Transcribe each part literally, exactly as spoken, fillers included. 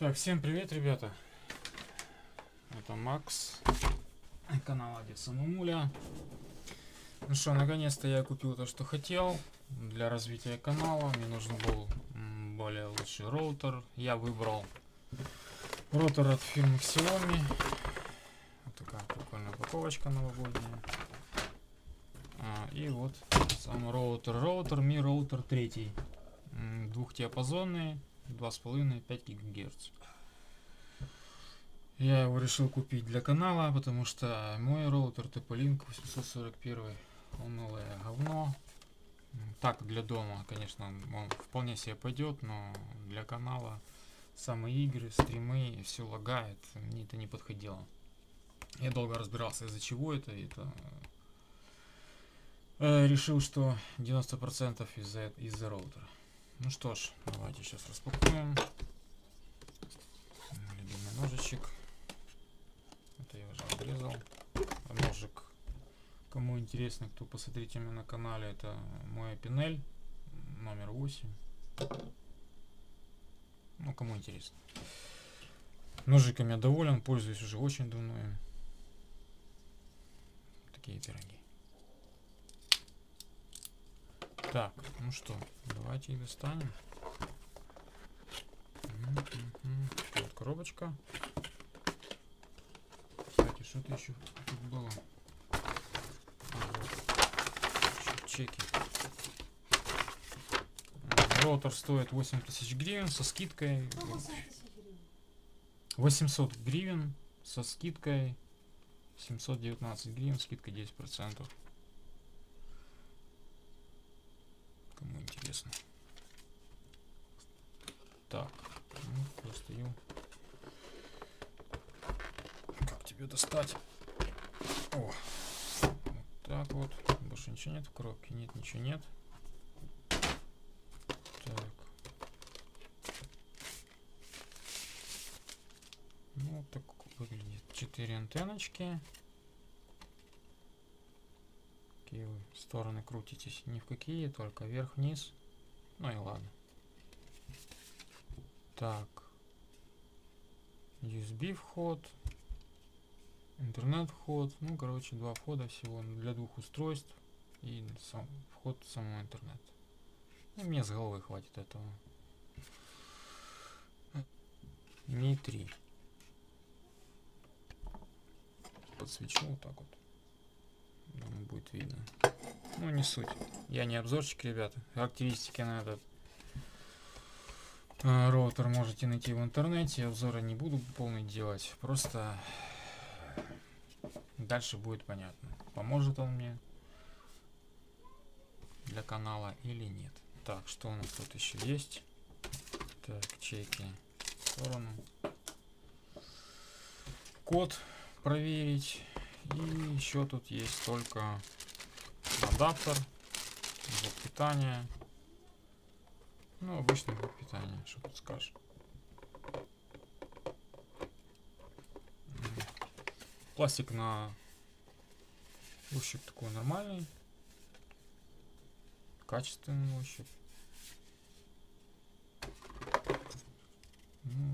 Так, всем привет, ребята. Это Макс, канал Одесса Мамуля. Ну что, наконец-то я купил то, что хотел для развития канала. Мне нужен был более лучший роутер. Я выбрал роутер от фирмы Xiaomi. Вот такая прикольная упаковочка новогодняя. А, и вот сам роутер. Роутер Mi Router три. Двухдиапазонный, два с половиной — пять гигагерц. Я его решил купить для канала, потому что мой роутер ти пи-Link восемьсот сорок один унылое говно. Так, для дома, конечно, он вполне себе пойдет, но для канала самые игры, стримы, все лагает, мне это не подходило. Я долго разбирался, из-за чего это. это э, решил, что девяносто процентов из-за из-за роутера. Ну что ж, давайте сейчас распакуем. Любимый ножичек. Это я уже отрезал. Ножик, кому интересно, кто посмотрите меня на канале, это мой пинель номер восемь. Ну, кому интересно. Ножиком я доволен, пользуюсь уже очень давно им. Такие пироги. Так, ну что, давайте их достанем. Вот коробочка. Кстати, что-то еще тут было. Вот. Чеки. Роутер стоит восемь тысяч гривен со скидкой. восемьсот гривен со скидкой. семьсот девятнадцать гривен, скидка десять процентов. Кому интересно. Так, ну, достаю. Как тебе достать? О, вот так вот. Больше ничего нет в коробке? Нет, ничего нет. Так. Ну, вот так выглядит. Четыре антенночки. Какие вы стороны крутитесь? Ни в какие, только вверх-вниз. Ну и ладно. Так. ю эс би вход. Интернет вход. Ну, короче, два входа всего для двух устройств. И сам вход в самого интернет. И мне с головы хватит этого. ми три. Подсвечу вот так вот. Думаю, будет видно. Ну, не суть. Я не обзорщик, ребята. Характеристики на этот э, роутер можете найти в интернете. Обзоры не буду полный делать. Просто дальше будет понятно, поможет он мне для канала или нет. Так, что у нас тут еще есть? Так, чеки в сторону. Код проверить. И еще тут есть только адаптер, блок питания. Ну, обычный блок питания, что тут скажешь. Пластик на ощупь такой нормальный. Качественный ощупь. Ну,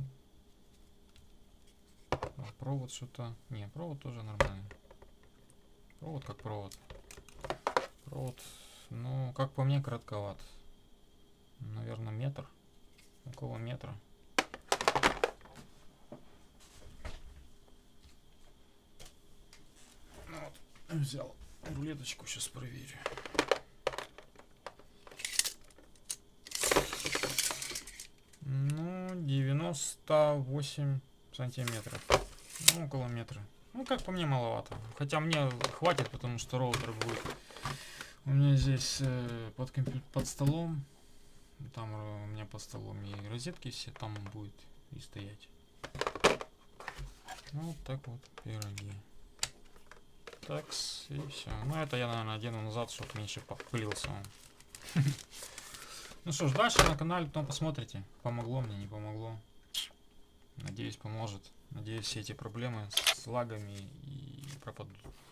а провод что-то... Не, провод тоже нормальный. Провод как провод. Провод, ну, как по мне, коротковат. Наверное, метр. Около метра. Ну, вот, взял рулеточку, сейчас проверю. Ну, девяносто восемь сантиметров. Ну, около метра. Ну, как по мне, маловато. Хотя мне хватит, потому что роутер будет у меня здесь э, под, компью... под столом. Там э, у меня под столом и розетки все там будет и стоять. Ну, вот так вот пироги. Такс, и все. Ну, это я, наверное, одену назад, чтобы меньше попылился он. Ну что ж, дальше на канале потом посмотрите. Помогло мне, не помогло. Надеюсь, поможет. Надеюсь, все эти проблемы с лагами и пропадут.